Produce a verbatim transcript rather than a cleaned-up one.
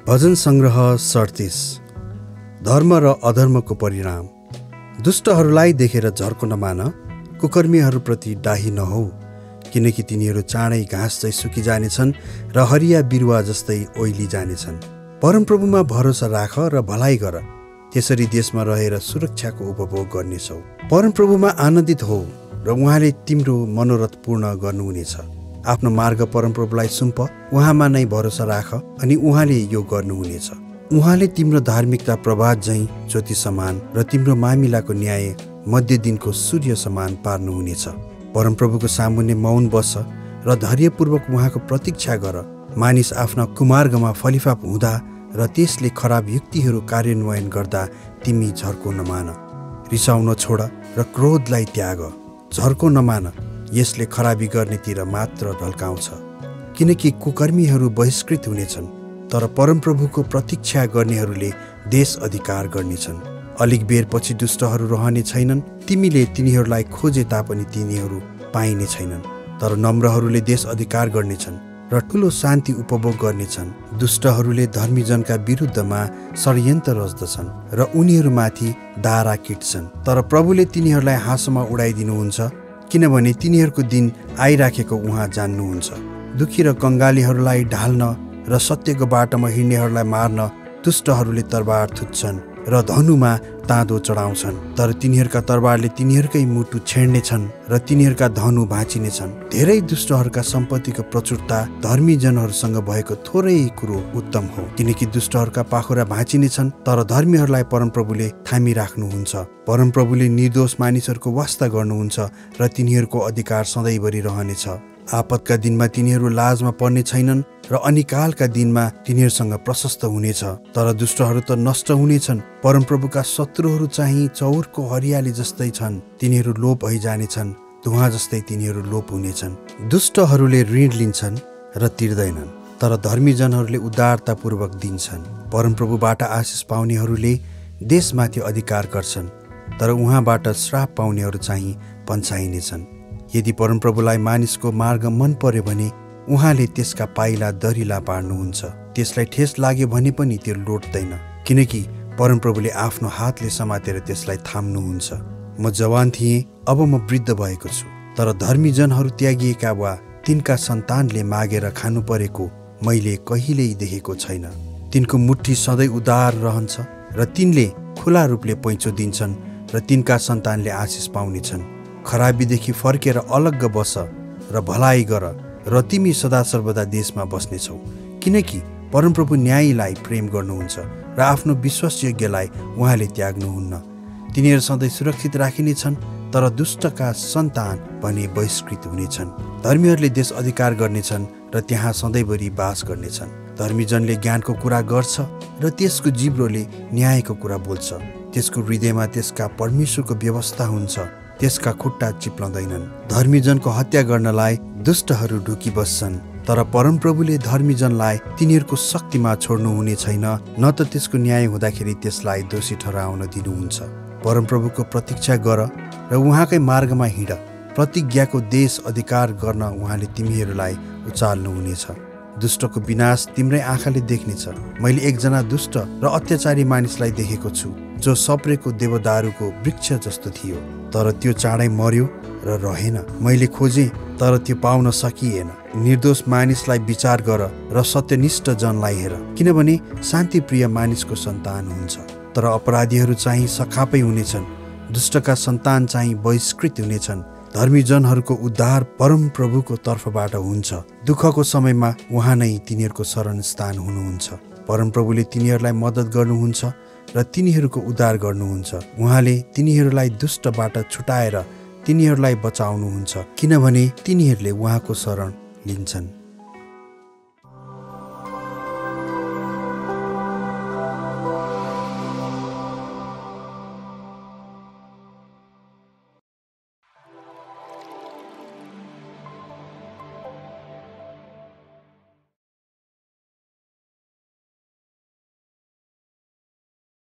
भजन संग्रह सडतिस। धर्म र अधर्मको परिणाम। दुष्टहरूलाई देखेर झर्को नमान, कुकर्मीहरूप्रति डाही नहौ, किनकि तिनीहरू चाँडै घाँस चाहिँ सुकिजानेछन् र हरिया बिरुवा जस्तै ओइली जानेछन्। परमप्रभुमा भरोसा राख र भलाइ गर, त्यसरी देशमा रहेर सुरक्षाको उपभोग गर्नेछौ। परमप्रभुमा आनन्दित हो र उहाँले तिम्रो मनोरथ पूर्ण गर्नुहुनेछ। आफ्नो मार्ग परमप्रभुलाई सुम्प, उहाँमा नै भरोसा राख अनि उहाँले यो गर्नुहुनेछ। उहाँले तिम्रो धार्मिकता प्रभात झैँ ज्योति समान र तिम्रो मामिलाको न्याय मध्य दिनको सूर्य समान पार्नुहुनेछ। परमप्रभुको सामुन्ने मौन बस र धैर्यपूर्वक उहाँको प्रतीक्षा गर। मानिस आफ्ना कुमार्गमा फलिफाप हुँदा र त्यसले खराब युक्तिहरू कार्यान्वयन गर्दा तिमी झर्को नमान। रिसाउन छोड र क्रोधलाई त्याग। झर्को नमान, यसले खराबी गर्नेतिर मात्र ढल्काउँछ। किनकि कुकर्मीहरू बहिष्कृत हुनेछन्, तर परमप्रभुको प्रतीक्षा गर्नेहरूले देश अधिकार गर्नेछन्। अलिक बेरपछि दुष्टहरू रहने छैनन्, तिमीले तिनीहरूलाई खोजे तापनि तिनीहरू पाइने छैनन्। तर नम्रहरूले देश अधिकार गर्नेछन् र ठुलो शान्ति उपभोग गर्नेछन्। दुष्टहरूले धर्मीजनका विरुद्धमा षड्यन्त्र रच्दछन् र उनीहरूमाथि दारा किट्छन्, तर प्रभुले तिनीहरूलाई हाँसोमा उडाइदिनुहुन्छ, किनभने तिनीहरूको दिन आइराखेको उहाँ जान्नुहुन्छ। दुखी र कङ्गालीहरूलाई ढाल्न र सत्यको बाटोमा हिँड्नेहरूलाई मार्न दुष्टहरूले तरबार थुत्छन् र धनुमा ताँदो चढाउँछन्, तर तिनीहरूका तरबारले तिनीहरूकै मुटु छेड्नेछन् र तिनीहरूका धनु भाँचिनेछन्। धेरै दुष्टहरूका सम्पत्तिको प्रचुरता धर्मीजनहरूसँग भएको थोरै कुरो उत्तम हो, किनकि दुष्टहरूका पाखुरा भाँचिनेछन्, तर धर्मीहरूलाई परमप्रभुले थामिराख्नुहुन्छ। परमप्रभुले निर्दोष मानिसहरूको वास्ता गर्नुहुन्छ र तिनीहरूको अधिकार सधैँभरि रहनेछ। आपतका दिनमा तिनीहरू लाजमा पर्ने छैनन् र अनिकालका दिनमा तिनीहरूसँग प्रशस्त हुनेछ। तर दुष्टहरू त नष्ट हुनेछन्, परमप्रभुका शत्रुहरू चाहिँ चौरको हरियाली जस्तै छन्। तिनीहरू लोप भइजानेछन्, धुवा जस्तै तिनीहरू लोप हुनेछन्। दुष्टहरूले ऋण लिन्छन् र तिर्दैनन्, तर धर्मीजनहरूले उदारतापूर्वक दिन्छन्। परमप्रभुबाट आशिष पाउनेहरूले देशमाथि अधिकार गर्छन्, तर उहाँबाट श्राप पाउनेहरू चाहिँ पन्छाइनेछन्। यदि परमप्रभुलाई मानिसको मार्ग मन पर्यो भने उहाँले त्यसका पाइला दरिला पार्नुहुन्छ। त्यसलाई ठेस लाग्यो भने पनि त्यो लोट्दैन, किनकि परमप्रभुले आफ्नो हातले समातेर त्यसलाई थाम्नुहुन्छ। म जवान थिएँ, अब म वृद्ध भएको छु, तर धर्मीजनहरू त्यागिएका वा तिनका सन्तानले मागेर खानु परेको मैले कहिल्यै देखेको छैन। तिनको मुट्ठी सधैँ उदार रहन्छ र तिनले खुला रूपले पैँचो दिन्छन् र तिनका सन्तानले आशिष पाउनेछन्। खराबीदेखि फर्केर अलग्ग बस र भलाइ गर र तिमी सदा सर्वदा देशमा बस्नेछौ, किनकि परमप्रभु न्यायीलाई प्रेम गर्नुहुन्छ र आफ्नो विश्वासयोग्यलाई उहाँले त्याग्नुहुन्न। तिनीहरू सधैँ सुरक्षित राखिनेछन्, तर दुष्टका सन्तान भने बहिष्कृत हुनेछन्। धर्मीहरूले देश अधिकार गर्नेछन् र त्यहाँ सधैँभरि बास गर्नेछन्। धर्मीजनले ज्ञानको कुरा गर्छ र त्यसको जिब्रोले न्यायको कुरा बोल्छ। त्यसको हृदयमा त्यसका परमेश्वरको व्यवस्था हुन्छ, त्यसका खुट्टा चिप्लँदैनन्। धर्मीजनको हत्या गर्नलाई दुष्टहरू ढुकी बस्छन्, तर परमप्रभुले धर्मीजनलाई तिनीहरूको शक्तिमा छोड्नुहुने छैन, न त त्यसको न्याय हुँदाखेरि त्यसलाई दोषी ठहराउन दिनुहुन्छ। परमप्रभुको प्रतीक्षा गर र उहाँकै मार्गमा हिँड। प्रतिज्ञाको देश अधिकार गर्न उहाँले तिमीहरूलाई उचाल्नुहुनेछ। दुष्टको विनाश तिम्रै आँखाले देख्नेछ। मैले एकजना दुष्ट र अत्याचारी मानिसलाई देखेको छु, जो सप्रेको देवदारूको वृक्ष जस्तो थियो, तर त्यो चाँडै मर्यो र रहेन। मैले खोजेँ, तर त्यो पाउन सकिएन। निर्दोष मानिसलाई विचार गर र सत्यनिष्ठ जनलाई हेर, किनभने शान्तिप्रिय मानिसको सन्तान हुन्छ, तर अपराधीहरू चाहिँ सखापै हुनेछन्। दुष्टका सन्तान चाहिँ बहिष्कृत हुनेछन्। धर्मीजनहरूको उद्धार परमप्रभुको तर्फबाट हुन्छ। दुःखको समयमा उहाँ नै तिनीहरूको शरण स्थान हुनुहुन्छ। परमप्रभुले तिनीहरूलाई मद्दत गर्नुहुन्छ र तिनीहरूको उद्धार गर्नुहुन्छ। उहाँले तिनीहरूलाई दुष्टबाट छुटाएर तिनीहरूलाई बचाउनुहुन्छ, किनभने तिनीहरूले उहाँको शरण लिन्छन्।